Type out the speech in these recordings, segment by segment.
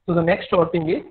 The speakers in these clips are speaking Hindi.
So the next sorting is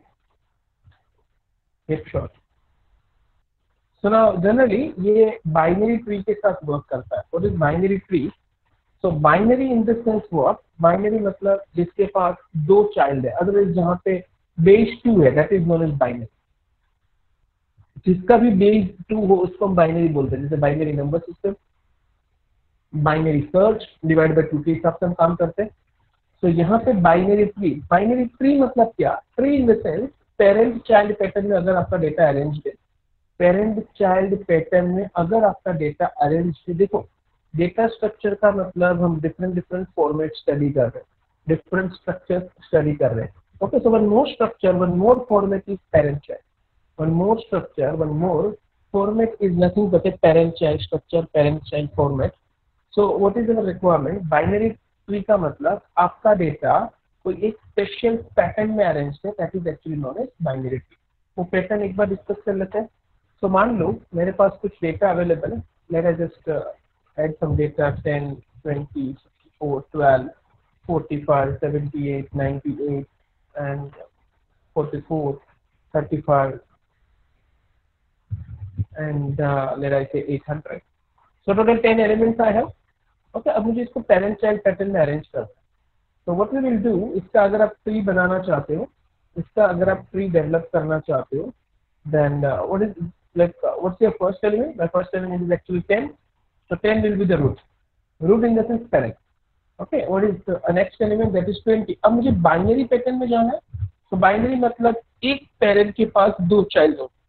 hip sort. So now generally ये binary tree के साथ work करता है. What is binary tree? So binary in the sense what? Binary मतलब जिसके पास दो child है. Otherwise जहाँ पे base 2 है, that is known as binary. जिसका भी base 2 हो उसको हम binary बोलते हैं. जैसे binary number system, binary search divided by 2 के हिसाब से हम काम करते हैं. So यहाँ पे binary tree मतलब क्या? Tree in the sense parent child pattern में अगर आपका data arranged है, पेरेंट चाइल्ड पैटर्न में अगर आपका डेटा अरेंज है, देखो डेटा स्ट्रक्चर का मतलब हम डिफरेंट फॉर्मेट स्टडी कर रहे हैं, डिफरेंट स्ट्रक्चर स्टडी कर रहे हैं. Okay, so one more structure, one more format is parent child, one more structure, one more format is nothing but a parent child structure, parent child format. So what is our requirement? Binary tree का मतलब आपका डेटा कोई एक स्पेशल पैटर्न में अरेंज है, that is actually known as binary tree. वो पैटर्न एक बार डिस्कस कर लेते हैं. तो मान लो मेरे पास कुछ डेटा अवेलेबल है. Let us just add some data 10, 20, 64, 12, 45, 78, 98 and 44, 35 and let I say 800. So total 10 elements I have. Okay, अब मुझे इसको पेरेंट चाइल्ड पैटर्न में अरेंज करना है. तो व्हाट वी विल डू, इसका अगर आप ट्री बनाना चाहते हो, इसका अगर आप ट्री डेवलप करना चाहते हो, then what is what's your first element? My first element is actually 10. So 10 will be the root. Root in the sense parent. Okay, what is the next element? That is 20. अब मुझे बाइनरी पैटर्न में जाना है. तो बाइनरी मतलब एक पेरेंट के पास दो चाइल्ड हो,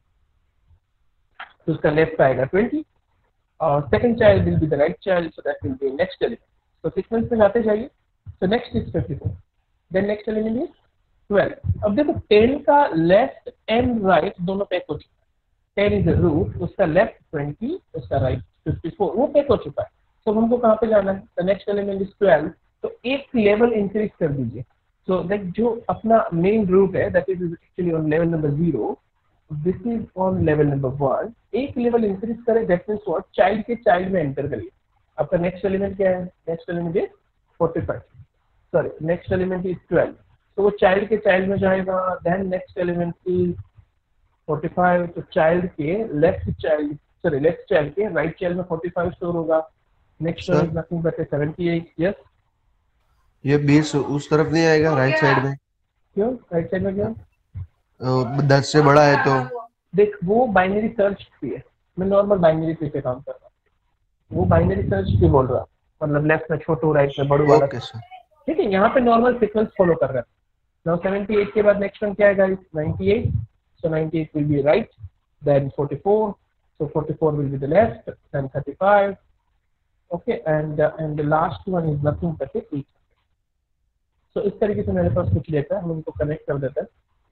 तो उसका लेफ्ट आएगा 20 और second child will be the right child, so that will be next element. तो सीक्वेंस में जाते जाइए. So next is 54. Then next element is 12. अब देखो 10 का लेफ्ट एंड राइट दोनों पैक हो चुका है. 10 इज रूट, उसका लेफ्ट 20, उसका राइट 54, वो पैक हो चुका है. तो हमको कहाँ पे जाना है? The next element is 12. तो एक लेवल इंक्रीज कर दीजिए. सो दैट जो अपना मेन रूट है, that is actually on level number 0, this is on level number 1. एक लेवल इंक्रीज करे, दैट मीन्स व्हाट? चाइल्ड के चाइल्ड में एंटर करिए. आपका नेक्स्ट एलिमेंट क्या है? Next element is 45. Sorry, next element is 12. तो वो चाइल्ड के चाइल्ड में जाएगा. Then next element is 45. तो चाइल्ड के लेफ्ट चाइल्ड के राइट चाइल्ड में 45 स्टोर होगा. Next one is nothing but 78. Yes, ये 20 उस तरफ नहीं आएगा राइट साइड में? क्यों राइट साइड में? क्यों? 10 से बड़ा है तो देख, वो बाइनरी सर्च ट्री है. मैं नॉर्मल बाइनरी ट्री पे काम कर रहा हूँ. वो बाइनरी सर्च ट्री बोल रहा, मतलब लेफ्ट में छोटू, राइट में बड़ू वाला. ओके सर, ठीक है, यहाँ पे नॉर्मल सीक्वेंस फॉलो कर रहा है. नाउ 78 के बाद नेक्स्ट वन क्या है guys? 98. So 98 will be right, then 44. So 44 will be the left, then 35. Okay, and the last one is nothing but 8. So इस तरीके से मेरे पास कुछ डेटा हम उनको कनेक्ट कर देते हैं.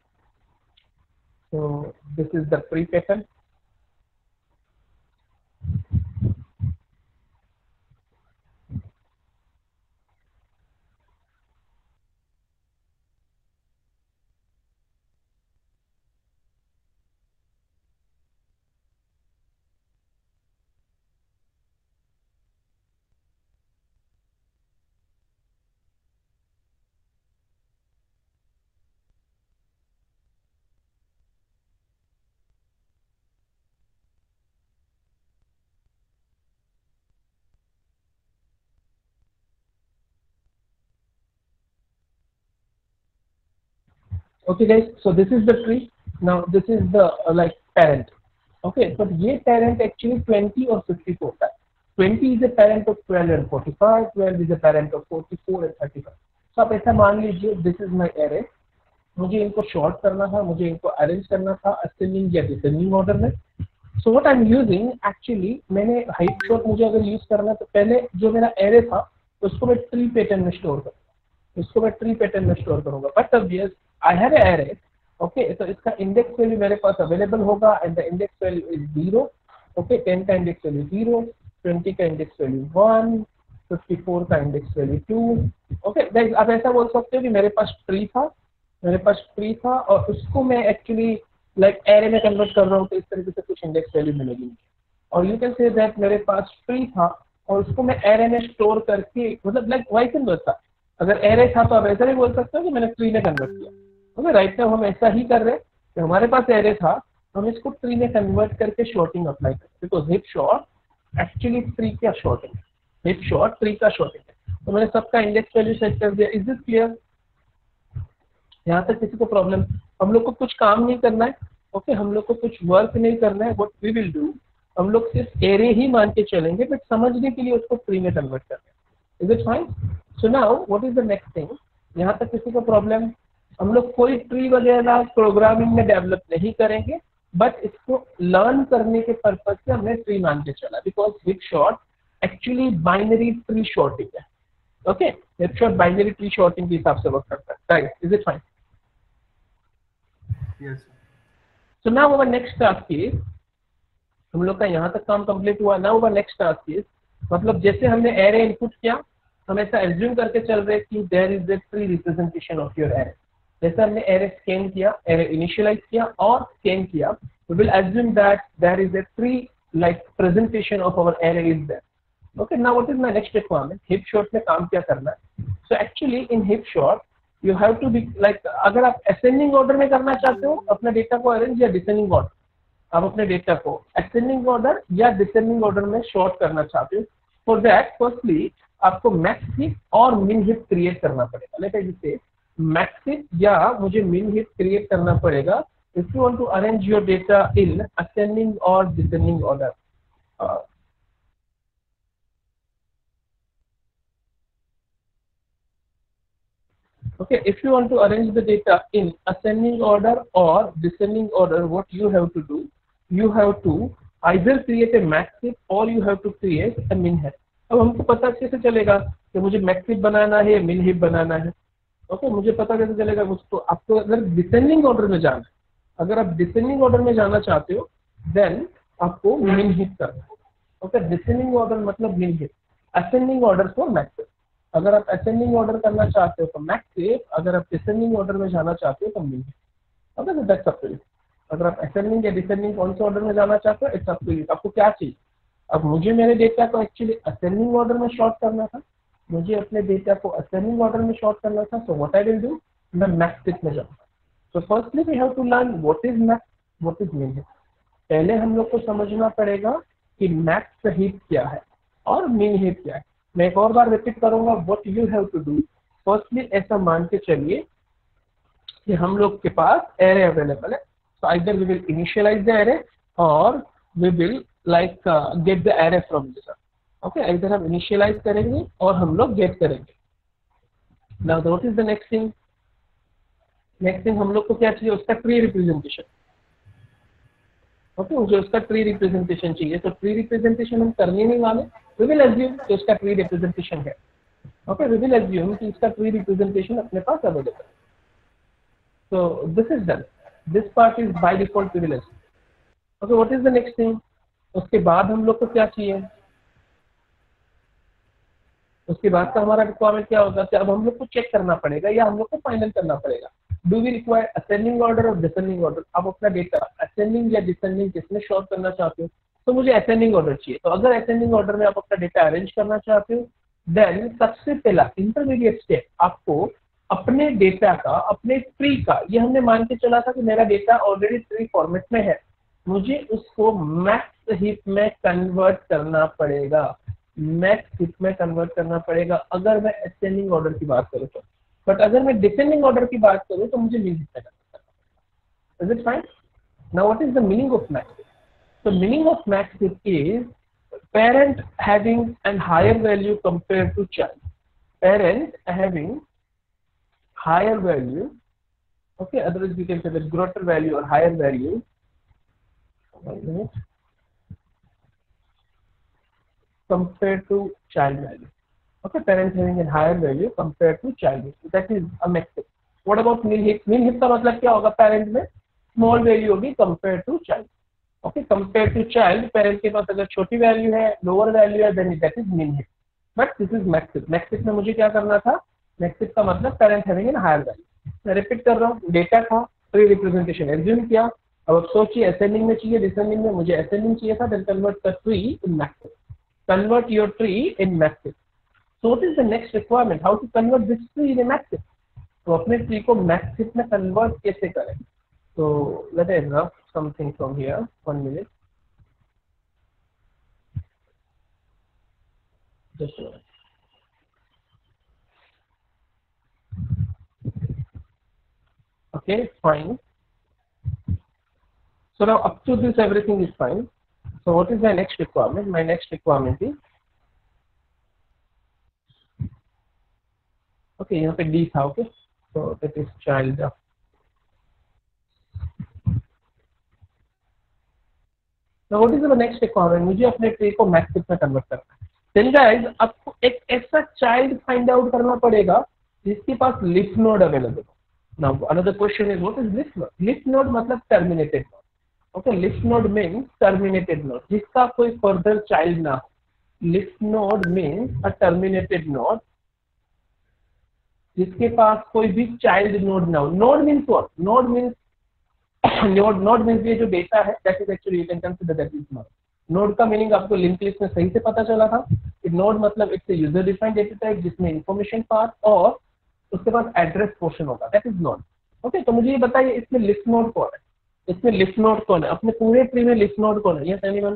So this is the tree pattern. Okay guys, so this is the tree. Now this is the like parent. Okay, but ये parent actually 20 और 54 का. 20 is a parent of 12 and 45. 12 is a parent of 44 and 35. So आप ऐसा मान लीजिए, this is my array. मुझे इनको short करना था, मुझे इनको arrange करना था ascending या descending order में. So what I'm using actually, मैंने height short मुझे अगर use करना तो पहले जो मेरा array था उसको मैं tree pattern में store करूँगा. इसको मैं ट्री पैटर्न में स्टोर करूंगा. बट अब yes, I have a array. Okay, तो इसका इंडेक्स वैल्यू मेरे पास अवेलेबल होगा and the index value is 0. Okay, 10 का इंडेक्स वैल्यू 0, 20 का इंडेक्स वैल्यू 1, 54 का इंडेक्स वैल्यू 2. ओके गाइस, आप ऐसा बोल सकते हो कि मेरे पास ट्री था और उसको मैं एक्चुअली लाइक एरे में कन्वर्ट कर रहा हूँ, तो इस तरीके से कुछ इंडेक्स वैल्यू मिलेगी. और यू कैन से दैट मेरे पास ट्री था और उसको मैं एरे में स्टोर करके, मतलब लाइक वाइस एंड वर्सा. अगर एरे था तो आप ऐसा भी बोल सकते हो कि मैंने ट्री में कन्वर्ट किया. ओके राइट नाउ हम ऐसा ही कर रहे हैं कि हमारे पास एरे था, हम इसको ट्री में कन्वर्ट करके शॉर्टिंग अप्लाई करते, because heap sort actually tree का शॉर्टिंग है, हिप शॉर्ट ट्री का शॉर्टिंग है। तो मैंने सबका इंडेक्स वैल्यू सेट कर दिया। Is this clear? यहाँ तक किसी को प्रॉब्लम? हम लोग को कुछ काम नहीं करना है, ओके हम लोग को कुछ वर्क नहीं करना है। व्हाट वी विल डू, हम लोग सिर्फ एरे ही मान के चलेंगे, बट समझने के लिए उसको ट्री में कन्वर्ट करना है। Is it fine? So now what is the next thing? यहाँ तक किसी को प्रॉब्लम? हम लोग कोई ट्री वगैरह प्रोग्रामिंग में डेवलप नहीं करेंगे, बट इसको लर्न करने के पर्पज से हमने ट्री मान के चला, because heap sort actually binary tree sorting है। Okay heap sort binary tree sorting के हिसाब से वर्क करता है, right? Is it fine? Yes. So now our next task is, हम लोग का यहाँ तक काम कंप्लीट हुआ। Now our next task is, मतलब जैसे हमने एरे इनपुट किया, हम ऐसा एज्यूम करके चल रहे कि there is a tree representation of your array. जैसे हमने एरे स्कैन किया, एरे इनिशियलाइज किया और स्कैन किया, we will assume that there is a tree like presentation of our array is there. Okay now what is my next requirement? Heap sort में काम क्या करना है? So actually in heap sort you have to be like, अगर आप असेंडिंग ऑर्डर में करना चाहते हो अपना डेटा को अरेंज, या डिसेंडिंग ऑर्डर, आप अपने डेटा को असेंडिंग ऑर्डर या डिसेंडिंग ऑर्डर में शॉर्ट करना चाहते हो, फॉर दैट फर्स्टली आपको मैक्स हिप और मिन हिप क्रिएट करना पड़ेगा। लेट अस से मैक्स हिप या मुझे मिन हिप क्रिएट करना पड़ेगा if you want to arrange your data in ascending और descending order. Okay, if you want to arrange the data in ascending order or descending order, what you have to do, you have to either create a max heap or you have to create a min heap. अब हमको पता कैसे चलेगा कि मुझे मैक्स हिप बनाना है या मिन हिप बनाना है? ओके मुझे पता कैसे चलेगा? मुझको आपको अगर डिसेंडिंग ऑर्डर में जाना है, अगर आप डिसेंडिंग ऑर्डर में जाना चाहते हो देन आपको मिन हिप करना है। ओके डिसेंडिंग ऑर्डर मतलब min heap, ascending order for max heap. अगर आप असेंडिंग ऑर्डर करना चाहते हो तो मैक्स हिप, अगर आप डिसेंडिंग ऑर्डर में जाना चाहते हो तो min heap. Okay so that's up to you. अगर आप असेंडिंग या डिसेंडिंग कौन से ऑर्डर में जाना चाहते हो, इट्स अप टू यू। आपको क्या चाहिए? अब मुझे मेरे डेटा को एक्चुअली असेंडिंग ऑर्डर में शॉर्ट करना था, मुझे अपने डेटा को असेंडिंग ऑर्डर में शॉर्ट करना था। So what I will do, मैं मैक्स हिप में जाऊंगा। So firstly we have to learn what is max, what is min heap. पहले हम लोग को समझना पड़ेगा कि मैक्स हिप क्या है और मिन हिप क्या है। मैं एक और बार रिपीट करूंगा, what you have to do. Firstly ऐसा मान के चलिए कि हम लोग के पास एरे अवेलेबल है, so either we will initialize the array or we will like get the array from this. Okay, either हम initialize करेंगे और हम लोग get करेंगे। Now what is the next thing? Next thing हम लोग को क्या चाहिए? उसका ट्री रिप्रेजेंटेशन। ओके मुझे उसका ट्री रिप्रेजेंटेशन चाहिए, तो ट्री रिप्रेजेंटेशन हम करने नहीं वाले, we will assume कि उसका ट्री रिप्रेजेंटेशन है। ओके we will assume कि इसका ट्री रिप्रेजेंटेशन अपने पास अवेलेबल है। So this is done. This part is by default we will assume. Okay, what is the next thing? उसके बाद हम लोग को क्या चाहिए? उसके बाद का हमारा रिक्वायरमेंट क्या होगा? अब हम लोग को चेक करना पड़ेगा या हम लोग को फाइनल करना पड़ेगा, do we require ascending order और डिसेंडिंग ऑर्डर। आप अपना डेटा असेंडिंग या डिसेंडिंग किसमें शॉर्ट करना चाहते हो? तो मुझे असेंडिंग ऑर्डर चाहिए। तो अगर असेंडिंग ऑर्डर में आप अपना डेटा अरेंज करना चाहते हो देन सबसे पहला इंटरमीडिएट स्टेप आपको अपने डेटा का, अपने ट्री का, ये हमने मान के चला था कि मेरा डेटा ऑलरेडी ट्री फॉर्मेट में है, मुझे उसको मैक्स हिप में कन्वर्ट करना पड़ेगा। मैक्स हिप में कन्वर्ट करना पड़ेगा अगर मैं असेंडिंग ऑर्डर की बात करूँ तो, बट अगर मैं डिसेंडिंग ऑर्डर की बात करूँ तो मुझे मिन हिप में कन्वर्ट करना पड़ेगा। Is it fine? Now what is the meaning of max heap? The meaning of max heap is parent having a higher value compared to child. Parent having higher value, okay, otherwise we can say that greater value or higher value. 1 minute. Compared to child value. Okay, parent having a higher value compared to child value. That is a max. What about min hip? Min hip का मतलब क्या होगा? Parent में small value होगी compared to child. Okay, compared to child, parent के पास अगर छोटी वैल्यू है, लोअर वैल्यू है, then that is min hip. But this is max hip. Max hip में मुझे क्या करना था? Max hip का मतलब parent having a higher value. मैं रिपीट कर रहा हूँ, डेटा था, ट्री रिप्रेजेंटेशन एज्यूम किया, अब आप सोचिए असेंडिंग में चाहिए, डिसेंडिंग में, मुझे असेंडिंग चाहिए था, then convert the tree in max hip. Convert your tree in max hip. So what is the next requirement? How to convert this tree in a max hip? तो अपने ट्री को मैक्सिफ में कन्वर्ट कैसे करें? तो let us rough something from here, 1 minute, just a minute. Okay, fine. So now up to this everything is fine. So what is my next requirement? My next requirement is, okay, यहाँ पे D था, okay, so that is child. Now what is the next requirement? मुझे अपने ट्री को मैक्सिफ में कन्वर्ट करना है. Then guys, आपको एक ऐसा चाइल्ड फाइंड आउट करना पड़ेगा जिसके पास लिफ नोड अवेलेबल हो. Now another question is, what is leaf node? Leaf node मतलब terminated node. Okay, leaf node means terminated node, जिसका कोई फर्दर चाइल्ड ना हो. Leaf node means a terminated node जिसके पास कोई भी चाइल्ड नोड ना हो. Node means what? Node means node means ये जो डेटा है, that is actually you can consider that is node. Node का मीनिंग आपको लिंक लिस्ट में सही से पता चला था कि नोड मतलब it's a user defined data type जिसमें इंफॉर्मेशन पार्ट और उसके बाद एड्रेस पोर्शन होगा, दैट इज नोड. ओके, तो मुझे ये बताइए इसमें लिस्ट नोड कौन है? इसमें लिस्ट नोड कौन है? अपने पूरे ट्री में लिस्ट नोड कौन है? Yes anyone?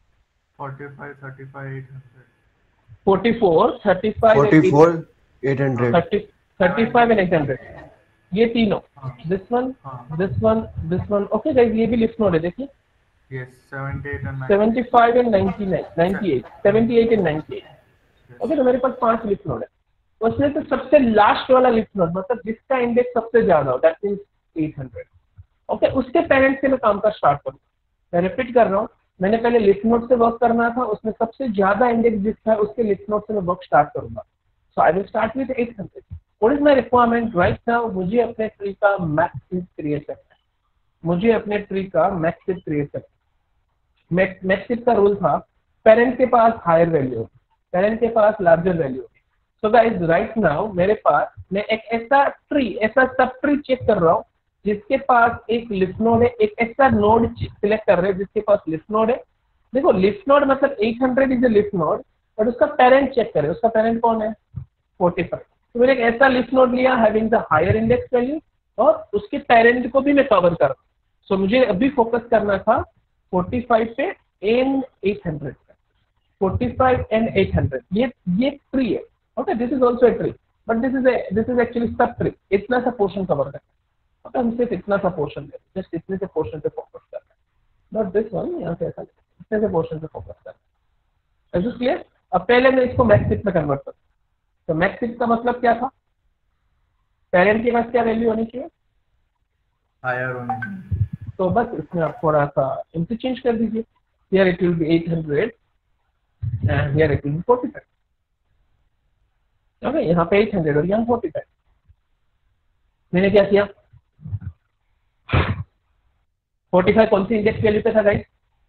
45, 35, 800. 44, 35 44 800 35 and 800, ये तीनों. This one, this one, this one. Okay guys, ये भी लिस्ट नोड है. देखिए Yes, 78 and 75 and 99, 98, 78 and 98. Okay, तो मेरे पास 5 लिस्ट नोड है. उसमें तो सबसे लास्ट वाला लिस्ट नोड मतलब जिसका इंडेक्स सबसे ज्यादा हो, दैट मींस 800. ओके, उसके पेरेंट से मैं काम का स्टार्ट करूंगा. मैं रिपीट कर रहा हूँ, मैंने पहले लिस्ट नोड से वर्क करना था, उसमें सबसे ज्यादा इंडेक्स जिसका है उसके लिस्ट नोड से मैं वर्क स्टार्ट करूंगा. So I will start with 800. What is my requirement right now? मुझे अपने ट्री का मैक्सिफ क्रिएट करना है. मुझे अपने ट्री का मैक्सिफ क्रिएट करना है. मैक्सिफ का रूल था पेरेंट के पास हायर वैल्यू होगी, पेरेंट के पास लार्जर वैल्यू होगी. सो गाइस राइट नाउ मेरे पास, मैं एक ऐसा ट्री, ऐसा सब ट्री चेक कर रहा हूँ जिसके पास एक लिस्ट नोड है. एक ऐसा नोड सिलेक्ट कर रहे हैं जिसके पास लिस्ट नोड है. देखो लिस्ट नोड मतलब 800 is a list node, but उसका पेरेंट चेक करें. उसका पेरेंट कौन है? 45. तो मैंने एक ऐसा लिस्ट नोड लिया having the higher index value और उसके पेरेंट को भी मैं कवर कर रहा हूँ. सो मुझे अभी फोकस करना था 45 पे एंड 800 पे. 45 एंड 800 ये ट्री है. Okay, this is also a tree, but this is actually subtree. इतना सा पोर्शन कवर करना है. ओके, हम सिर्फ इतना सा पोर्शन ले, जस्ट इतने से पोर्शन पे फोकस करना है, नॉट दिस वन. यहाँ पे ऐसा इतने से पोर्शन पे फोकस करना है. Is this clear? अब पहले मैं इसको मैक्सिफ में कन्वर्ट करता हूँ. तो मैक्सिफ का मतलब क्या था? पेरेंट के पास क्या वैल्यू होनी चाहिए? higher होने. तो बस इसमें आप थोड़ा सा इंटरचेंज कर दीजिए. Here it will be 800 and here it will be 45. Okay, यहाँ पे 800 और यहाँ 45. मैंने क्या किया? 45 कौन सी इंडेक्स वैल्यू पे था गाइस?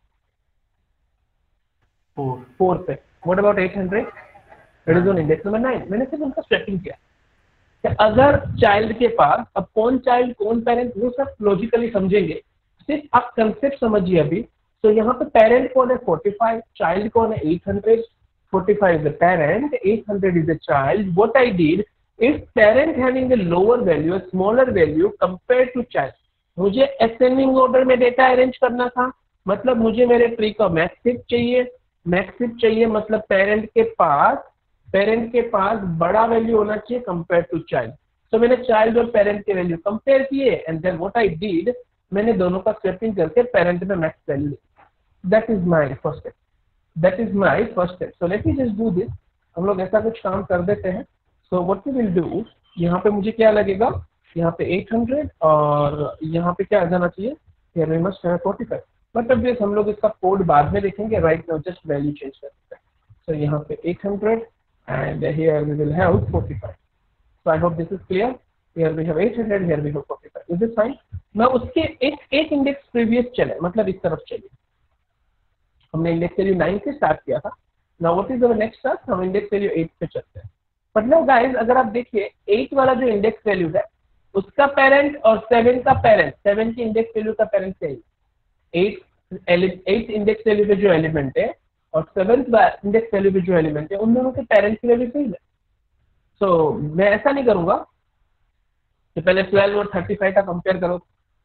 4 पे. What about 800? It is on index number 9. मैंने सिर्फ उनका स्वैपिंग किया. अगर चाइल्ड के पास, अब कौन चाइल्ड कौन पेरेंट वो सब लॉजिकली समझेंगे, सिर्फ आप कंसेप्ट समझिए अभी. तो यहाँ पे पेरेंट कौन है? 45. चाइल्ड कौन है? 800. 45 is the parent, 800 is the child. What I did is parent having a lower value, a smaller value compared to child. मुझे असेंडिंग ऑर्डर में डेटा अरेंज करना था. मतलब मुझे मेरे ट्री का मैक्सिफ चाहिए. मैक्सिफ चाहिए मतलब पेरेंट के पास बड़ा वैल्यू होना चाहिए कंपेयर टू चाइल्ड. तो मैंने चाइल्ड और पेरेंट के वैल्यू कंपेयर किए and then what I did, मैंने दोनों का स्वैपिंग करके पेरेंट में मैक्स वैल्यू ली. That is my first step. That is my first step. So let me just do this. हम लोग ऐसा कुछ काम कर देते हैं. So what we will do, यहाँ पे मुझे क्या लगेगा? यहाँ पे 800 और यहाँ पे क्या आ जाना चाहिए? Here we must have 45. But अब हम लोग इसका कोड बाद में देखेंगे. Right now just value change करते हैं. सो यहाँ पे 800 and here we will have 45. So I hope this is clear. Here we have 800, here we have 45. Is this fine? now उसके एक इंडेक्स प्रीवियस चले, मतलब इस तरफ चलिए. हमने इंडेक्स वैल्यू 9 से स्टार्ट किया था. Now what is our next start? हम इंडेक्स वैल्यू 8 पे चलते हैं. बट नाउ गाइस अगर आप देखिए 8 वाला जो इंडेक्स वैल्यू है उसका पेरेंट और 7 का पेरेंट, 7 की इंडेक्स वैल्यू का पेरेंट क्या है? 8 इंडेक्स वैल्यू पे जो एलिमेंट है और 7th इंडेक्स वैल्यू पे जो एलिमेंट है उन दोनों के पेरेंट की वैल्यू सेम है. सो मैं ऐसा नहीं करूंगा, तो पहले 12 और 35 का कंपेयर करो,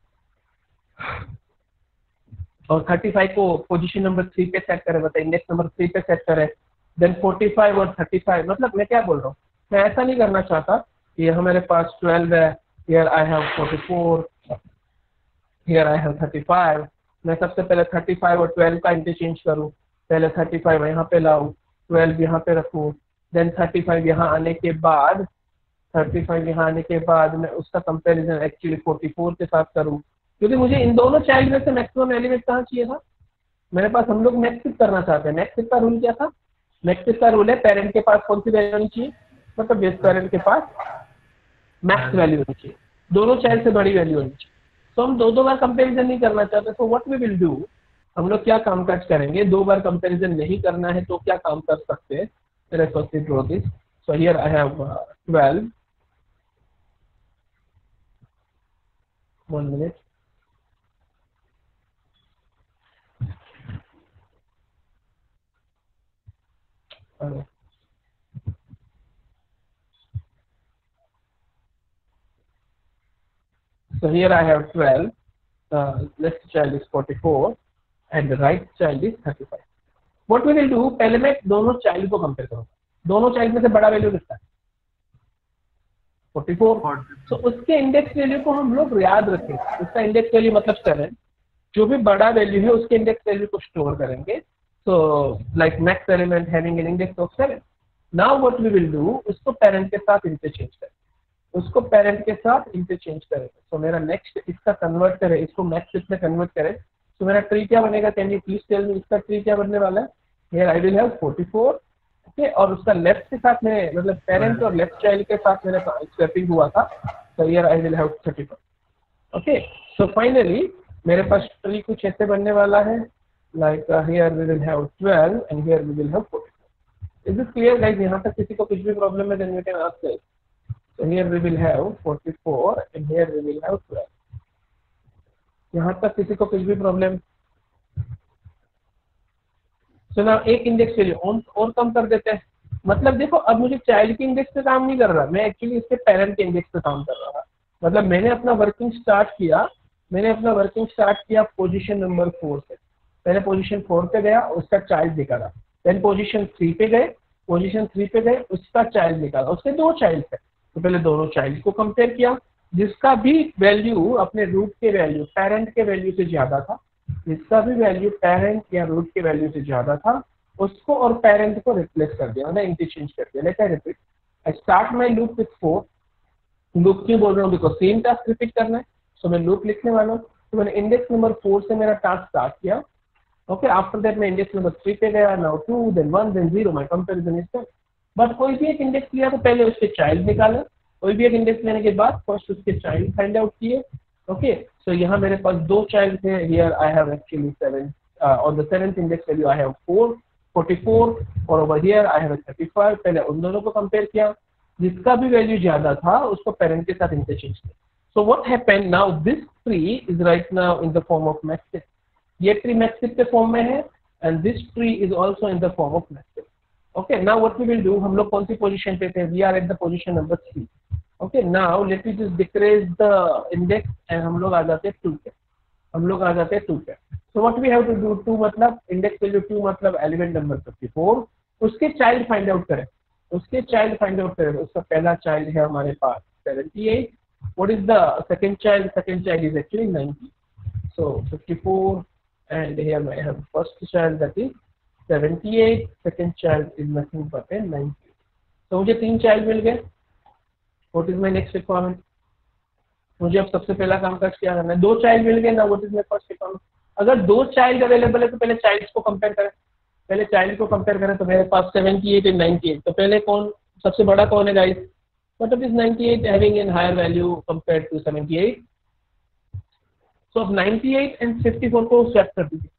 और 35 को पोजीशन नंबर 3 पे सेट करे, बताइए इंडेक्स नंबर 3 पे सेट करे, देन 45 और 35, मतलब मैं क्या बोल रहा हूँ, मैं ऐसा नहीं करना चाहता। ये हमारे पास 12 है, here I have 44, here I have 35, मैं सबसे पहले 35 और 12 का इंटरचेंज करूँ, पहले 35 यहाँ पे लाऊं, 12 यहाँ पे रखूँ, देन 35 यहाँ आने के बाद 35 यहाँ आने के बाद मैं उसका कंपैरिजन एक्चुअली 44 के साथ करूँ, क्योंकि मुझे इन दोनों चाइल्ड में से मैक्सिमम एलिमेंट कहाँ चाहिए था मेरे पास। हम लोग मैक्स फिट करना चाहते हैं। मैक्स फिट का रूल क्या था, मैक्स फिट का रूल है पेरेंट के पास कौन सी वैल्यू होनी चाहिए, मतलब बेस पेरेंट के पास मैक्स वैल्यू होनी चाहिए, दोनों चाइल्ड से बड़ी वैल्यू होनी चाहिए। तो हम दो बार कंपैरिजन नहीं करना चाहते, तो व्हाट वी विल डू, हम लोग क्या काम काज करेंगे, दो बार कंपैरिजन नहीं करना है तो क्या काम कर सकते हैं, let's first draw this. So here I have 12, 1 minute, so here I have 12, left child is 44 and the right child is 35. What we will do, पहले मैं दोनों चाइल्ड को कंपेयर करूंगा, दोनों चाइल्ड में से बड़ा वैल्यू किसका है 44, तो उसके इंडेक्स वैल्यू को हम लोग याद रखेंगे, उसका इंडेक्स वैल्यू मतलब 7, जो भी बड़ा वैल्यू है उसके इंडेक्स वैल्यू को स्टोर करेंगे, so like max element having an index of 7. now what we will do, उसको पेरेंट के साथ इंटरचेंज करें, उसको पेरेंट के साथ इंटरचेंज करेंगे। तो मेरा नेक्स्ट इसका कन्वर्ट करे, इसको मैक्स फिट में कन्वर्ट करे, तो मेरा ट्री क्या बनेगा, can you please tell me, इसका ट्री क्या बनने वाला है, here I will have 44, okay, और उसका लेफ्ट के साथ में मतलब पेरेंट और लेफ्ट चाइल्ड के साथ मेरा स्वैपिंग हुआ था, तो here I will have 35, okay. So finally मेरे पास ट्री कुछ ऐसे बनने वाला है, like here we will have 12 and here we will have 44। Is this clear guys, यहाँ तक किसी को कुछ भी प्रॉब्लम है then you can ask guys. So here we will have 44 and here we will have 12. यहाँ तक किसी को कुछ भी प्रॉब्लम? So now एक इंडेक्स वैल्यू और कम कर देते हैं, मतलब देखो अब मुझे चाइल्ड के इंडेक्स पे काम नहीं कर रहा, मैं एक्चुअली इसके पेरेंट के इंडेक्स पे काम कर रहा था। मतलब मैंने अपना वर्किंग स्टार्ट किया पोजीशन नंबर 4 से, पहले पोजीशन 4 पे गया, उसका चाइल्ड निकाला, देन पोजीशन 3 पे गए, उसका चाइल्ड निकाला, उसके दो चाइल्ड थे, तो पहले दोनों चाइल्ड को कंपेयर किया, जिसका भी वैल्यू अपने रूट के वैल्यू पेरेंट के वैल्यू से ज्यादा था, जिसका भी वैल्यू पेरेंट या रूट के वैल्यू से ज्यादा था, उसको और पेरेंट को रिप्लेस कर दिया, मतलब इंटरचेंज कर दिया। Let I repeat, I start my loop with 4, loop क्यों बोल रहा हूँ, बिकॉज सेम टास्क रिपीट करना है, सो मैं लूप लिखने वाला हूँ। तो मैंने इंडेक्स नंबर 4 से मेरा टास्क स्टार्ट किया, ओके, आफ्टर दैट मैं इंडेक्स नंबर 3 पे गया, now 2 then 1 then 0, my comparison is done. But कोई भी एक इंडेक्स लिया तो पहले उसके चाइल्ड निकाला, कोई भी एक इंडेक्स लेने के बाद फर्स्ट उसके चाइल्ड फाइंड आउट किए, ओके। सो यहाँ मेरे पास दो चाइल्ड थे, here I have actually 7, on the 7th index value I have 44 और ओवर हियर आई हैव 35, पहले उन दोनों को कंपेयर किया, जिसका भी वैल्यू ज्यादा था उसको पेरेंट के साथ इंटरचेंज किया। So what happened now, this tree is right now in the form of max heap, ये ट्री मैक्सिस के फॉर्म में है and this tree is also in the form of max heap. Okay, now what we will do, हम लोग कौन सी पोजीशन पे थे, we are at the position number 3. Okay, now let me just decrease the index and हम लोग आ जाते हैं 2 पे, So what we have to do, 2 मतलब index value 2 मतलब element number 54, उसके child find out करें, उसका पहला child है हमारे पास 78, what is the second child is actually 90, so 54 and here I have first child that is 78, second child is nothing but a 90. तो मुझे 3 चाइल्ड मिल गए, what is my next requirement, मुझे अब सबसे पहला काम काज क्या करना है, 2 चाइल्ड मिल गए ना, what is my first requirement, अगर 2 चाइल्ड अवेलेबल है तो पहले चाइल्ड्स को कंपेयर करें, तो मेरे पास 78 एंड 98, तो पहले कौन सबसे बड़ा कौन है गाइस, मतलब is 98 having an higher value compared to 78, सो अब 98 एंड 54 को स्वैप कर दीजिए,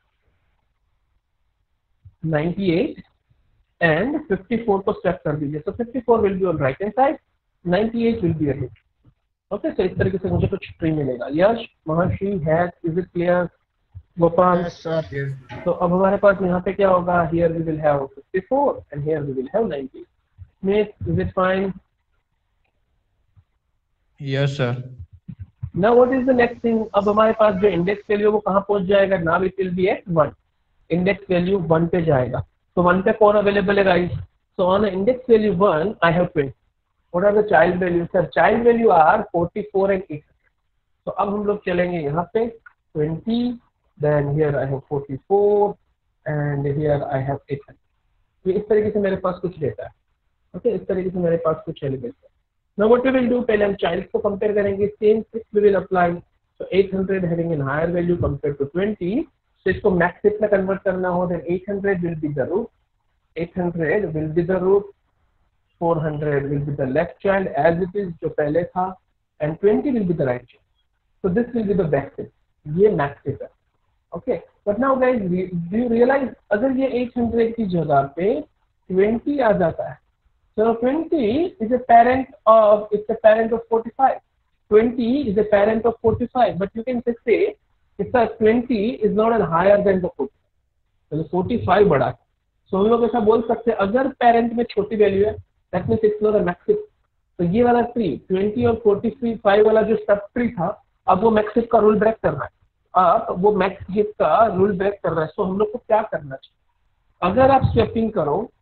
98 and 54 को स्वैप कर दीजिए, so 54 will be on right hand side, 98 will be ahead, okay। so इस तरीके से मुझे कुछ ट्री मिलेगा। यश, महर्षि, हैक, is it clear, Gopal? Yes, sir. Yes. तो अब हमारे पास यहाँ पे क्या होगा, here we will have 54 and here we will have 98, Smith, is it fine? Yes sir. Now what is the next thing, अब हमारे पास जो इंडेक्स वैल्यू वो कहाँ पहुंच जाएगा, now it will be at 1, index value 1 पे जाएगा। तो 1 पे कौन अवेलेबल है guys, so on index value 1 I have 20। What are the child value, sir child value are 44 and 8। तो अब हम लोग चलेंगे यहाँ पे 20, then here I have 44 and here I have 8। तो इस तरीके से मेरे पास कुछ डेटा है। ओके, इस तरीके से मेरे पास कुछ एलिमेंट्स है। Now what we will do, पहले हम चाइल्ड को कंपेयर करेंगे, same trick we will apply. तो 800 having an higher value compare to 20, तो इसको मैक्स शिफ्ट में कन्वर्ट करना हो, then 800 will be the root, 800 will be the root, 400 will be the left child as it is जो पहले था, and 20 will be the right child. So this will be the back shift, ये max shift है। Okay, but now guys, do you realize अगर ये 800 की जगह पे 20 आ जाता है, so 20 is a parent of, it's a parent of 45. 20 is a parent of 45, but you can just say if the 20 is not higher than the 45, तो 45 बड़ा है। So हम लोग ऐसा बोल सकते हैं अगर parent में छोटी वैल्यू है, that means it's not a max shift। तो ये वाला ट्री 20 और 45 वाला जो सब ट्री था, अब वो मैक्स हिप का रूल ब्रेक कर रहा है, अब वो मैक्स हिप का रूल ब्रेक कर रहा है। सो हम लोग को क्या करना चाहिए, अगर आप स्वैपिंग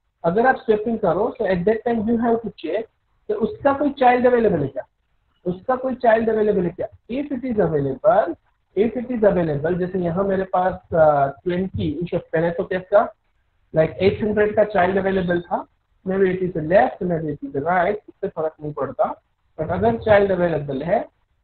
करो तो at that time you have to check तो उसका कोई चाइल्ड अवेलेबल है क्या, उसका कोई चाइल्ड अवेलेबल है क्या। इफ इट इज अवेलेबल, जैसे यहाँ मेरे पास 20 पहले तो कैसा लाइक 800 का चाइल्ड अवेलेबल था, maybe it is left, maybe it is right, इससे फर्क नहीं पड़ता, बट अगर चाइल्ड अवेलेबल है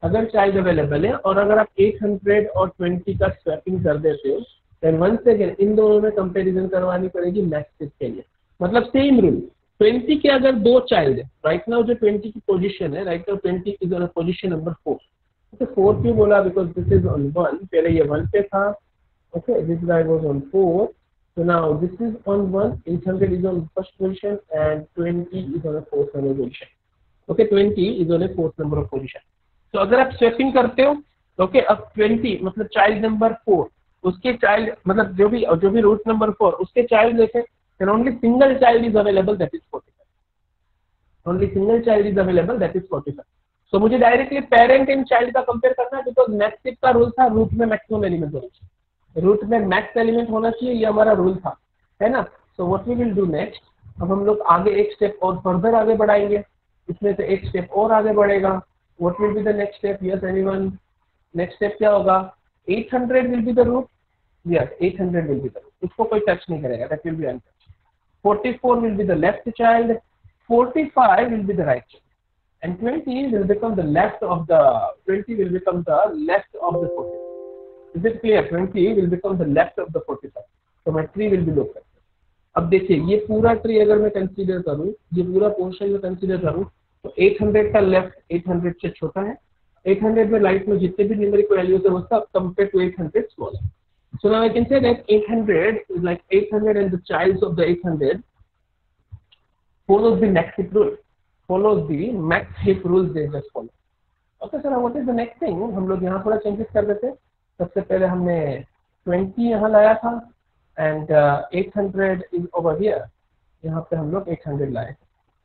और अगर आप 800 और 20 का स्वैपिंग कर देते हो, देन वंस अगेन इन दोनों में कंपैरिजन करवानी पड़ेगी मैक्स शिफ्ट के लिए। मतलब सेम रूल, 20 के अगर दो चाइल्ड है, राइट नाउ जो 20 की पोजीशन है, right now 20 is on position number 4। Okay, 4 क्यों बोला, बिकॉज दिस इज ऑन 1, पहले ये 1 पे था। Okay, this guy was on 4, so now this is on 1, 800 is on first position and 20 is on a fourth number position. Okay, 20 is on a fourth number of position. तो अगर आप स्वैपिंग करते हो, ओके, अब 20 मतलब चाइल्ड नंबर 4, उसके चाइल्ड मतलब जो भी रूट नंबर 4 उसके चाइल्ड देखें, then only single child is available, that is 45। only single child is available, that is 45। so मुझे डायरेक्टली पेरेंट एंड चाइल्ड का कंपेयर करना है, बिकॉज मैक्स का रूल था रूट में मैक्सिमम एलिमेंट होना चाहिए, रूट में मैक्स एलिमेंट होना चाहिए, ये हमारा रूल था, है ना। So what we will do next, अब हम लोग आगे एक स्टेप और फर्दर आगे बढ़ाएंगे, इसमें से एक स्टेप और आगे बढ़ेगा। What will be the next step? Yes, anyone? Next step क्या होगा? 800 will be the root. Yes, 800 will be the root. इसको कोई टच नहीं करेगा. That will be untouched. 44 will be the left child. 45 will be the right child. And 20 will become the left of the 40. Is it clear? 20 will become the left of the 45. So my tree will be local. अब देखिए ये पूरा ट्री अगर मैं कंसीडर करूं, ये पूरा पोर्शन में कंसीडर करूं, तो 800 का लेफ्ट 800 से छोटा है, 800 में राइट में जितने भी न्यूमेरिक वैल्यूज है वो सब कंपेयर टू 800 स्मॉल है। So now I can say that 800 is like 800 and the childs of the 800 follows the max heap rule, they just follow। Okay sir, what is the next thing, हम लोग यहाँ थोड़ा चेंजेस कर देते हैं। सबसे पहले हमने 20 यहाँ लाया था एंड 800 इज ओवर हियर, यहाँ पे हम लोग 800 लाए।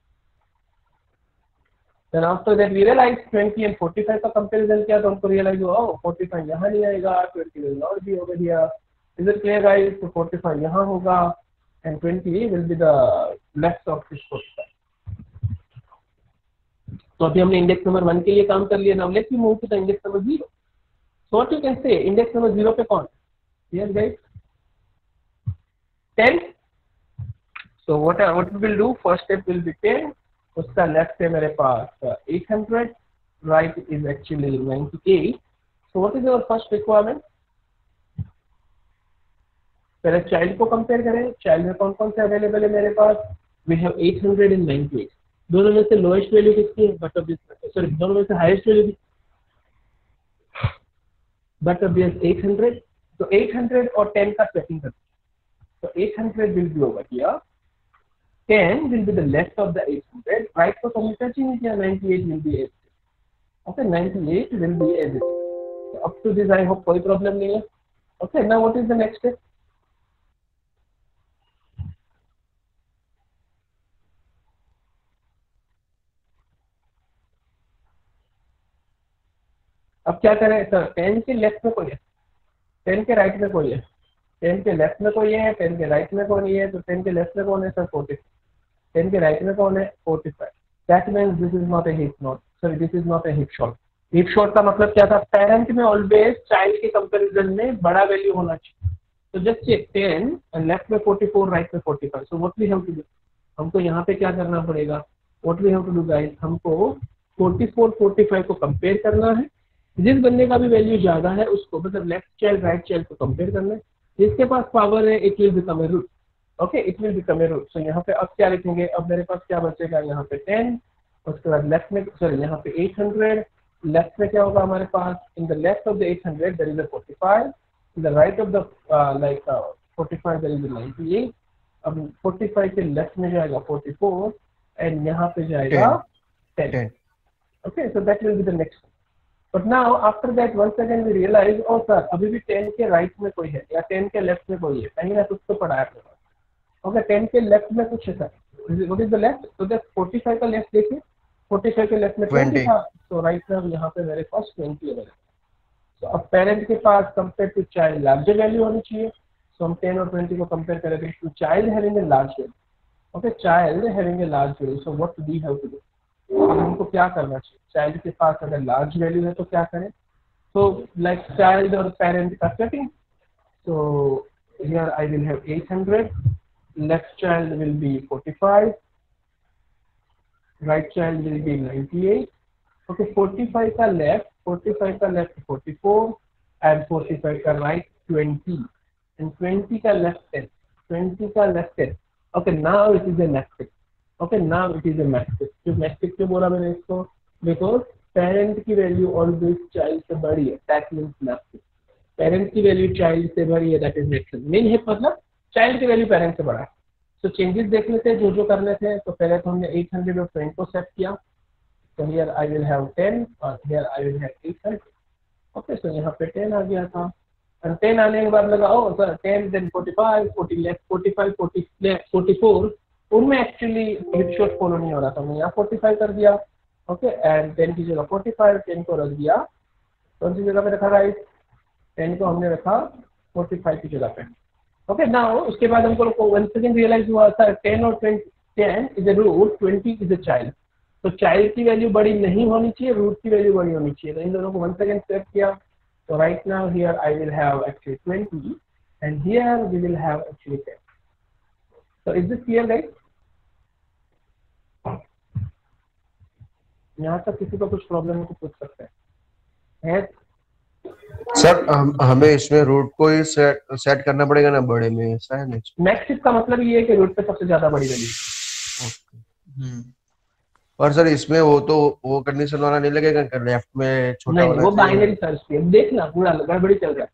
Then after that we realized 20 and 45 का comparison किया तो हमको realize हुआ 45 यहाँ नहीं आएगा, 20 will not be over here। Is it clear guys? तो 45 यहाँ होगा and 20 will be the left of this 45। तो अभी हमने इंडेक्स नंबर 1 के लिए काम कर लिया। Now let's move to the index number 0। So what you can say, index number 0 पे कौन? Yes guys, 10। So what we will do, first step will be 10, उसका लेफ्ट है मेरे पास 800, right is actually 98। So what is our first requirement, पहले चाइल्ड को कंपेयर करें, चाइल्ड में कौन कौन से अवेलेबल है मेरे पास, वी हैव 800 एंड 98। दोनों में से लोएस्ट वैल्यू किसकी है, बट ऑब्वियस, सॉरी दोनों में से हाईएस्ट वैल्यू बट ऑब्वियस 800। तो 800 और 10 का स्वैपिंग करते हैं, तो 800 will be over here, 10 will be the left of the 800, right को तो टच ही नहीं किया, 98 will be as okay, 98 will be as it is। So up to this I hope कोई प्रॉब्लम नहीं है। Okay, now what is the next step? अब क्या करें सर, 10 के लेफ्ट में कोई है, 10 के राइट में कोई है, 10 के लेफ्ट में कोई है, 10 के राइट में कौन है, तो 10 के लेफ्ट में कौन है सर 40, 10 के राइट में कौन है 45। That means this is not a heap not, sorry this is not a heap sort. Heap sort का मतलब क्या था, पेरेंट में ऑलवेज चाइल्ड के कंपैरिजन में बड़ा वैल्यू होना चाहिए। तो जस्ट चेक 10 एंड लेफ्ट में 44 राइट में 45, so what we have to do, हमको यहाँ पे क्या करना पड़ेगा, what we have to do guys, हमको 44 45 को कंपेयर करना है, जिस बंदे का भी वैल्यू ज्यादा है उसको, मतलब लेफ्ट चाइल्ड राइट चाइल्ड को कंपेयर करना है, जिसके पास पावर है it will become a root, okay it will become a root. सो यहाँ पे अब क्या लिखेंगे, अब मेरे पास क्या बचेगा, यहाँ पे 10, उसके बाद लेफ्ट में सॉरी यहाँ पे 800, लेफ्ट में क्या होगा हमारे पास, in the left of the 800 there is a 45, in the right of the like 45 there is a 98, अब 45 के लेफ्ट में जाएगा 44 एंड यहाँ पे जाएगा 10, okay so that will be the next one. But now after that once again we realize oh sir अभी भी 10 के राइट में कोई है या 10 के लेफ्ट में कोई है, कहीं ना कुछ तो पड़ा है आपके पास, ओके 10 के लेफ्ट में कुछ है sir, what is the left, तो दैट 45 का लेफ्ट देखिए, 45 के लेफ्ट में 20 था, तो राइट नाउ यहाँ पे मेरे पास 20 है। तो अब पेरेंट के पास compare to child larger value होनी चाहिए, सो हम 10 और 20 को कंपेयर करेंगे to child having a large value, okay child having a large value, so what we have to do, अब हमको क्या करना चाहिए, चाइल्ड के पास अगर लार्ज वैल्यू है तो क्या करें, तो लाइक चाइल्ड और पेरेंट का setting, so here I will have 800, left child will be 45, right child will be 98, okay 45 का left 44 and 45 का right 20 and 20 का left 10, 20 का left 10, okay now it is a matrix, okay now it is a matrix। जो matrix क्यों बोला मैंने इसको, because parent की वैल्यू ऑलवेज चाइल्ड से बड़ी है, दैट मींस matrix, पेरेंट की वैल्यू चाइल्ड से बड़ी है, दैट इज मैट्रिक्स, मेन है मतलब चाइल्ड की वैल्यू पेरेंट से बड़ा है। तो चेंजेस देख लेते हैं जो करने थे, तो पहले तो हमने 800 और 20 को सेट किया, तो हियर आई विल हैव 10 और here I will have 800, okay so यहाँ पे 10 आ गया था, और 10 आने के बाद लगा ओ सर 10 देन 45 40 लेफ्ट 45 44 उनमें एक्चुअली हिप शॉट फॉलो नहीं हो रहा था, हमने यहाँ 45 कर दिया, ओके एंड 10 की जगह 45, 10 को रख दिया, कौन सी जगह पे रखा राइट, 10 को हमने रखा 45 की जगह पे, ओके नाउ उसके बाद हमको वन सेकंड रियलाइज हुआ था 10 और 20 10 is a root 20 is a child, तो चाइल्ड की वैल्यू बड़ी नहीं होनी चाहिए, रूट की वैल्यू बड़ी होनी चाहिए, तो इन दोनों को वन सेकंड सेट किया, तो right now here I will have actually 20 and here we will have actually 10, so is this clear guys? यहाँ तक किसी को कुछ प्रॉब्लम है तो पूछ सकते हैं सर हमें इसमें रूट को ही सेट करना पड़ेगा ना बड़े में, ऐसा है ना, मैक्सिस का मतलब ये है कि रूट पे सबसे ज्यादा बड़ी वैल्यू, और सर इसमें वो कंडीशन वाला नहीं लगेगा, लेफ्ट में छोटा नहीं वाला वो बाइनरी सर्च किया, देखना पूरा गड़बड़ी चल रहा है,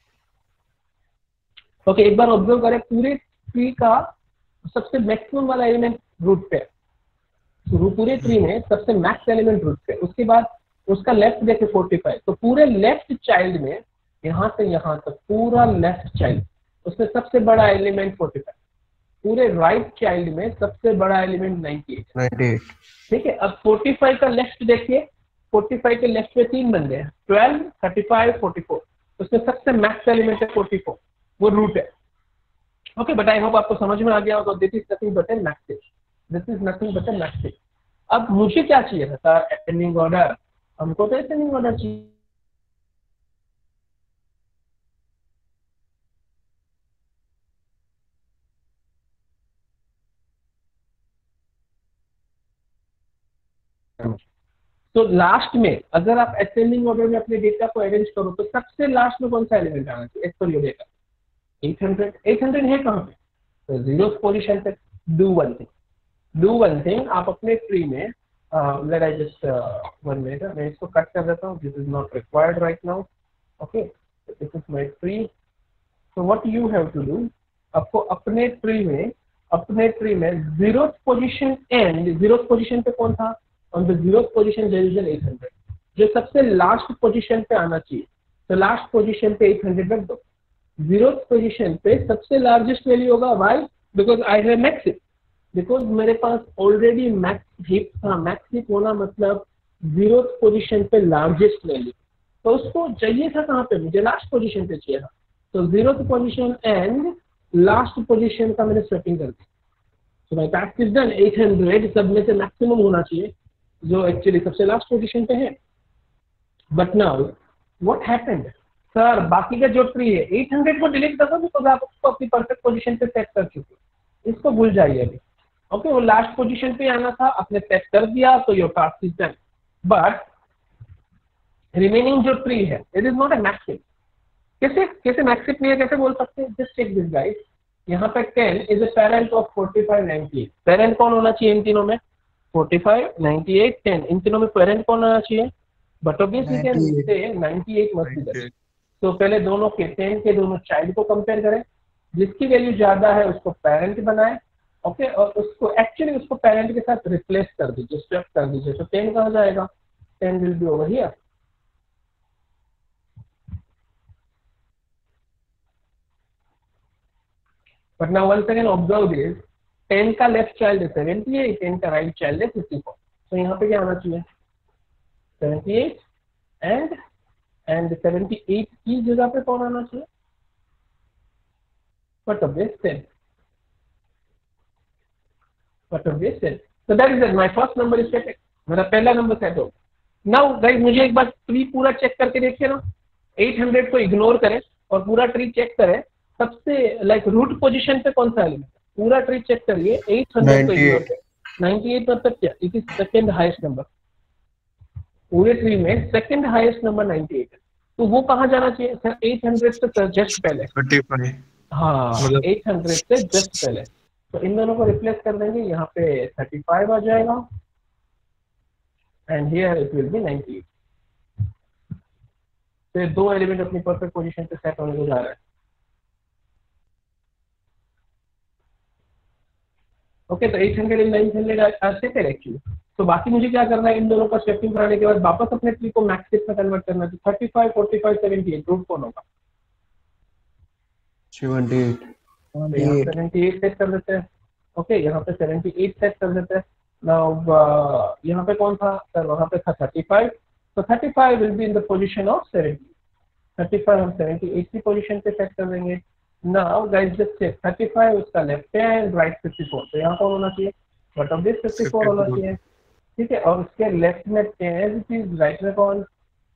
ओके एक बार ऑब्जर्व करें पूरे ट्री का सबसे मैक्सिमम वाला एलिमेंट रूट पे, पूरे ट्री में सबसे मैक्स एलिमेंट रूट पे, उसके बाद उसका लेफ्ट देखे 45, तो पूरे लेफ्ट चाइल्ड में यहाँ से यहाँ तक पूरा लेफ्ट चाइल्ड उसमें सबसे बड़ा एलिमेंट 45, पूरे राइट चाइल्ड में सबसे बड़ा एलिमेंट 98, ठीक है। अब 45 का लेफ्ट देखिए, 45 के लेफ्ट में 3 बंदे हैं 12 35 44, उसमें सबसे मैक्स एलिमेंट है 44, वो रूट है, ओके बट आई होप आपको समझ में आ गया होगा, this is nothing but a matrix, this is nothing but a matrix. अब मुझे क्या चाहिए था सर, असेंडिंग ऑर्डर, हमको तो असेंडिंग ऑर्डर चाहिए, तो लास्ट में अगर आप असेंडिंग ऑर्डर में अपने डेटा को अरेंज करो तो सबसे लास्ट में कौन सा एलिमेंट आना चाहिए एज पर योर डेटा, 800 है कहाँ पे, तो जीरो पोजीशन पे। डू वन थिंग, आप अपने ट्री में लेट आई जस्ट 1 मिनट, मैं इसको कट कर देता हूँ, this is not required right now, okay this is my tree, so what you have to do, आपको अपने ट्री में zero position and, zero position पे कौन था, on the zero position there is an 800, जो सबसे लास्ट पोजीशन पे आना चाहिए, तो लास्ट पोजीशन पे 800 रख दो, जीरो पोजीशन पे सबसे लार्जेस्ट वैल्यू होगा, why, because I have max heap, because मेरे पास ऑलरेडी मैक्स हिप था, मैक्स हिप होना मतलब जीरो पोजीशन पे लार्जेस्ट वैल्यू, तो उसको चाहिए था कहाँ पे, मुझे लास्ट पोजीशन पे चाहिए था, तो 0th position and last position का मैंने स्वैपिंग कर दी। So my task is done. 800 सब में से मैक्सिमम होना चाहिए जो एक्चुअली सबसे लास्ट पोजीशन पे है। But now what happened sir, बाकी का जो ट्री है 800 को डिलीट कर दो बिकॉज आप उसको अपनी परफेक्ट पोजीशन पे सेट कर चुके हो, इसको भूल जाइए अभी। ओके वो लास्ट पोजीशन पे आना था, आपने सेट कर दिया, तो your task is done. But remaining जो ट्री है it is not a maxim. कैसे कैसे मैक्सिम नहीं है, कैसे बोल सकते हैं? जस्ट चेक दिस गाइस, यहाँ पे 10 is a parent of 45 98। Parent कौन होना चाहिए इन तीनों में? 45 98 10, इन तीनों में पेरेंट कौन होना चाहिए? But obviously can say 98 must be there. तो पहले दोनों के 10 के दोनों चाइल्ड को कंपेयर करें, जिसकी वैल्यू ज्यादा है उसको पेरेंट बनाए। ओके और उसको एक्चुअली उसको पेरेंट के साथ रिप्लेस कर दीजिए, स्वैप कर दीजिए। तो 10 कहाँ जाएगा? 10 will be over here. But now once again observe this, 10 का लेफ्ट चाइल्ड है 78, 10 का राइट चाइल्ड है 54। तो यहाँ पे क्या आना चाहिए? 78 एंड 78 की जगह पे कौन आना चाहिए? What of this 10? What of this 10? So that is it. My first number is set. मेरा पहला नंबर सेट हो। Now guys मुझे एक बार ट्री पूरा चेक करके देखिए ना, 800 को इग्नोर करें और पूरा ट्री चेक करें। सबसे लाइक रूट पोजीशन पे कौन सा एलिमेंट है? पूरा ट्री चेक करिए, 800 को इग्नोर करें। 98 मतलब क्या? It is second highest number पूरे ट्री में, सेकंड हाईएस्ट नंबर 98 है। तो वो कहाँ जाना चाहिए सर? 800 से जस्ट पहले। 35। हाँ 800 से जस्ट पहले। तो इन दोनों को रिप्लेस कर देंगे, यहाँ पे 35 आ जाएगा and here it will be 98। तो दो एलिमेंट अपनी परफेक्ट पोजीशन पे सेट होने को जा रहा है। ओके तो 800 एंड 900 सेट है एक्चुअली। तो बाकी मुझे क्या करना है, इन दोनों का स्वेपिंग कराने के बाद वापस अपने ट्री को मैक्सिट में कन्वर्ट करना है। तो 35 45 78 रूट कौन होगा? 78 यहाँ 78 सेट कर देते हैं। ओके यहाँ पे 78 सेट कर देते हैं। नाउ यहाँ पे कौन था सर? वहाँ पे था 35। तो 35 will be in the position of 70। 35 हम 78 की पोजीशन पे सेट कर देंगे। नाउ गाइस जस्ट चेक, 35 उसका लेफ्ट है एंड राइट 54। तो यहाँ कौन होना चाहिए? बट ऑफ दिस 54 होना चाहिए। ठीक है और उसके लेफ्ट में 10 चीज, राइट में कौन?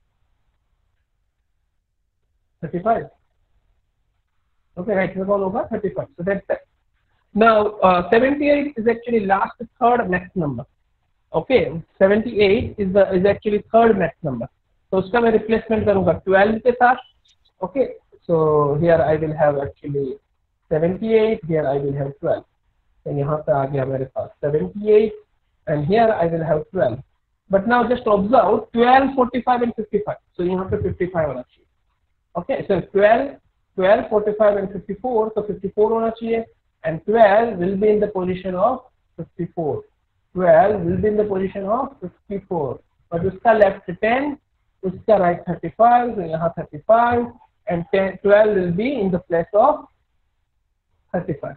35। ओके राइट में कौन होगा? 35। So that's it. Now 78 is actually last third next number. Okay 78 is actually third next number. तो उसका मैं रिप्लेसमेंट करूंगा 12 के साथ। Okay so here I will have actually 78, here I will have 12। तो यहाँ पे आ गया मेरे पास 78 and here I will have 12। but now just observe 12 45 and 55। so यहाँ पे 55 होना चाहिए। okay so 12 45 and 54, so 54 होना चाहिए and 12 will be in the position of 54। 12 will be in the position of 54, but उसका left 10, उसका right 35, so यहाँ 35 and 12 will be in the place of 35।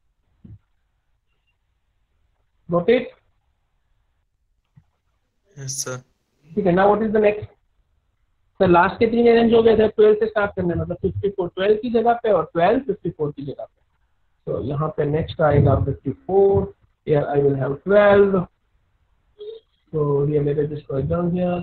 Got it? Yes sir। ठीक है। now what is the next? Sir last के तीन अरेंज हो गए थे, 12 से स्टार्ट करने मतलब 54 12 की जगह पे और 12 54 की जगह पे। तो यहाँ पे नेक्स्ट आएगा 54, here I will have 12, so here let us just write down here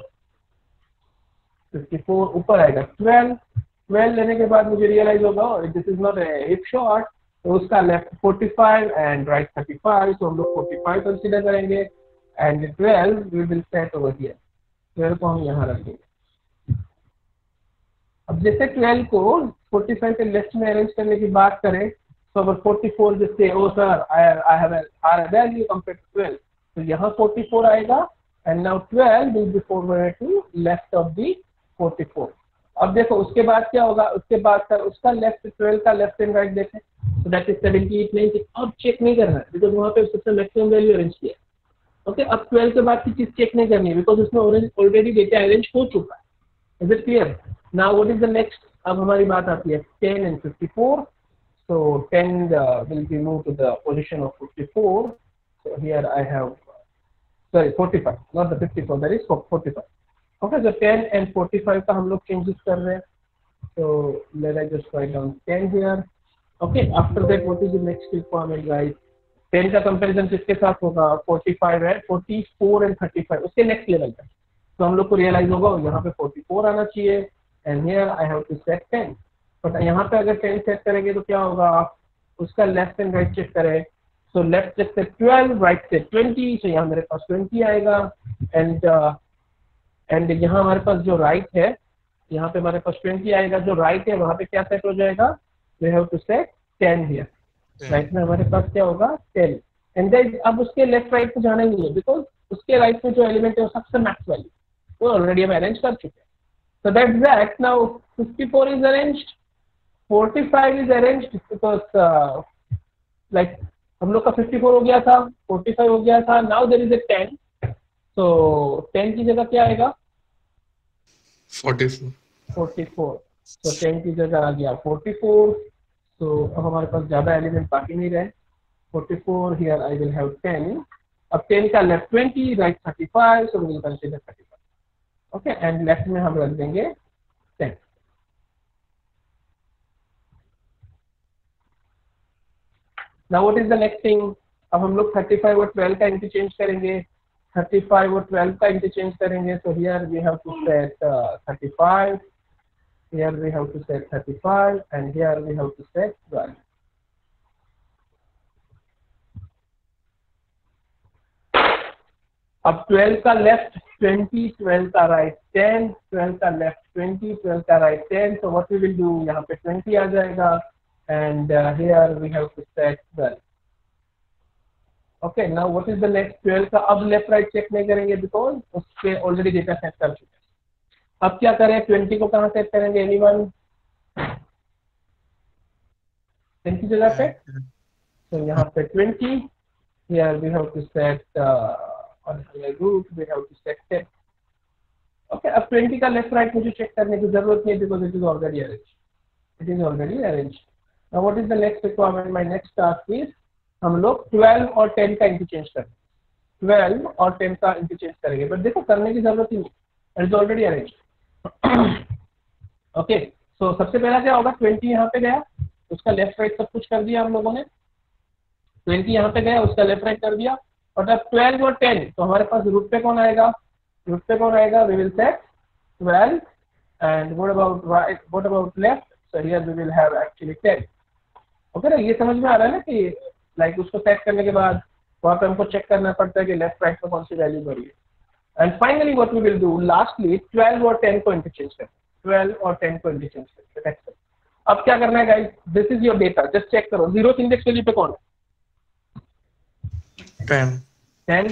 54, ऊपर आएगा 12 लेने के बाद मुझे रियलाइज होगा this is not a heap sort, तो उसका लेफ्ट 45 एंड राइट 35, तो हम लोग 45 कंसीडर करेंगे and 12 we will set over here. 12 को हम यहाँ रखेंगे। अब जैसे 12 को 45 के लेफ्ट में अरेंज करने की बात करें तो अगर 44 जिससे ओ sir I have our value compare to 12, तो यहाँ 44 आएगा and now 12 will be forward to left of the 44। अब देखो उसके बाद क्या होगा, उसके बाद सर उसका लेफ्ट 12 का लेफ्ट एंड राइट देखें तो दैट इज 78 नहीं, अब चेक नहीं करना है बिकॉज वहाँ पे सबसे मैक्सिमम वैल्यू अरेंज किया। ओके अब 12 के बाद की चीज चेक नहीं करनी है बिकॉज उसमें ऑलरेडी डेटा अरेंज हो चुका है। Is it clear? Now what is the next? अब हमारी बात आती है 10 and 54। so 10 will be moved to the position of 54। so here I have 45, not the 54, that is 45। Okay, so 10 and 45 का हम लोग चेंजेस कर रहे हैं. So let I just write down 10 here. Okay, after that what is the next requirement guys? 10 का कंपैरिजन किसके साथ होगा? 45 है, 44 and 35 उसके नेक्स्ट लेवल का. तो हम लोग को रियलाइज होगा यहाँ पे 44 आना चाहिए and here I have to set 10. But यहाँ पे अगर 10 सेट करेंगे तो क्या होगा? उसका लेफ्ट एंड राइट चेक करें. सो लेफ्ट चेक से 12, राइट से 20. सो यहाँ मेरे पास 20 आएगा एंड यहाँ हमारे पास जो राइट है, यहाँ पे हमारे पास 20 आएगा. जो राइट है वहाँ पे क्या सेट हो जाएगा? We have to set 10 here. Right में हमारे पास क्या होगा? 10. एंड देन अब उसके लेफ्ट राइट पे जाना नहीं है बिकॉज उसके राइट में जो एलिमेंट है वो सबसे मैक्स वैल्यू वो ऑलरेडी हम अरेंज कर चुके हैं. So that's that. Now 54 is arranged, 45 is arranged because like हम लोग का 54 हो गया था, 45 हो गया था. Now there is a 10. So 10 की जगह क्या आएगा? 44. 44. So 10 की जगह आ गया 44. So अब हमारे पास ज्यादा एलिमेंट बाकी नहीं रहे. 44 here I will have 10. अब 10 का left 20, right 35. So we will consider 35. Okay, and left में हम रख देंगे 10. Now what is the next thing? अब हम लोग 35 और 12 का इंटरचेंज करेंगे. 35 और 12 का इंटरचेंज करेंगे. So here we have to set 35. Here we have to set 35 and here we have to set 12. अब 12 का लेफ्ट 20, 12 का राइट 10, 12 का लेफ्ट 20, 12 का right 10. So what we will do? यहाँ पे 20 आ जाएगा. And here we have to set 12. Okay, now what is the next? 12 का अब लेफ्ट राइट चेक नहीं करेंगे because उसके ऑलरेडी डेटा सेट कर चुके हैं. अब क्या करें? 20 को कहाँ सेट करेंगे? एनीवन 10 की जगह पे. तो यहाँ पे 20. Here we have to set on the root we have to set 10. Okay, अब 20 का लेफ्ट राइट मुझे चेक करने की जरूरत नहीं because it is already arranged. It is already arranged. Now what is the next requirement? My next task is हम लोग 12 और 10 का इंटरचेंज करेंगे. 12 और 10 का इंटरचेंज करेंगे. बट देखो करने की जरूरत ही नहीं. It is already arranged. Okay, so सबसे पहला क्या होगा? 20 यहाँ पे गया, उसका लेफ्ट राइट सब कुछ कर दिया हम लोगों ने. 20 यहाँ पे गया, उसका लेफ्ट राइट कर दिया. और अब 12 और 10 तो हमारे पास रूट पे कौन आएगा? रूट पे कौन आएगा? We will set 12 and what about right, what about left? So here we will have actually 10. Okay ना, ये समझ में आ रहा है ना कि लाइक उसको सेट करने के बाद वहाँ पे हमको चेक करना पड़ता है कि लेफ्ट राइट में कौन सी वैल्यू बढ़ी है. And finally what we will do lastly 12 और 10 को इंटरचेंज करें. 12 और 10 को इंटरचेंज करें. अब क्या करना है guys? This is your data, just check करो. जीरोथ इंडेक्स वैल्यू पे कौन है? 10.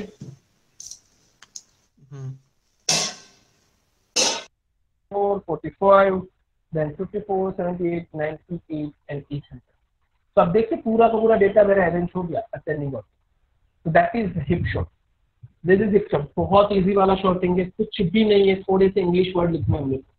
4, 45, then 54, 78, 98 and 800. तो अब देखिए पूरा का पूरा डेटा मेरा अरेंज हो गया असेंडिंग ऑर्डर. तो that is heap sort. This is heap sort. बहुत इजी वाला शॉर्टिंग है, कुछ भी नहीं है, थोड़े से इंग्लिश वर्ड लिखने होंगे.